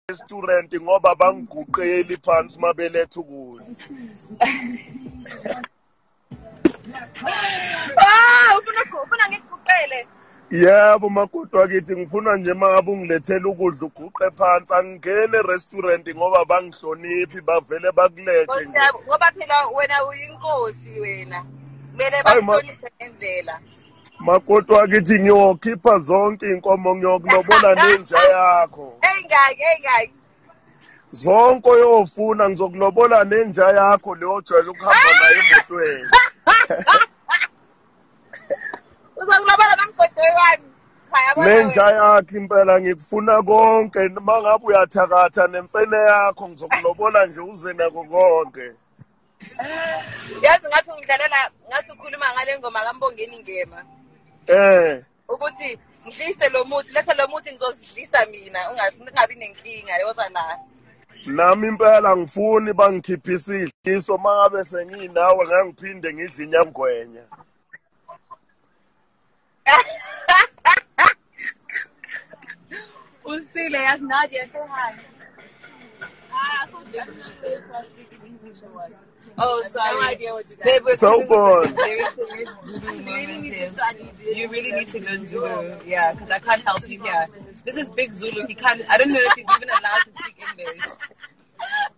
restaurant ngoba bangiguqeli phansi mabeletha ukudla. Ufuna ngikuguqele? Yebo makoti wakithi ngifuna nje mangabe ungilethela ukudla uguqe phansi, angingene restaurant ngoba bangihloniphi bavele bakulethe nje. Ngoba phela wena uyinkosi wena. Kumele bakuhloniphe ngendlela. Makoti wakithi ngiyokhipha zonke inkomo ngiyokulobola nenja yakho. Engaki. Zonke oyofuna ngizokulobola nenja yakho leyo ojwayele ukuhamba nayo emotweni. Uzokulobola nomgodwe wami. Nenja yakho impela ngikufuna konke, mangabe uyathakatha nemfene yakho ngizokulobola nje uze nako konke. Yazi ngathi ungidlalela ngathi ukhuluma ngale ngoma kaMbongeni Ngema. Ukuthi ngidlise lo muthi, letha lo muthi ngizozidlisa mina, ungabi nenkinga yoza na. Nami impela ngifuni bangikhiphisa idliso mangabe senginawe ngangiphinde ngidle inyamgwenya. Usile yazi Nadia, say hi. Oh, sorry. No idea what to do. So good. You really need to learn Zulu. Yeah, because I can't help you here. This is Big Zulu. I don't know if he's even allowed to speak English.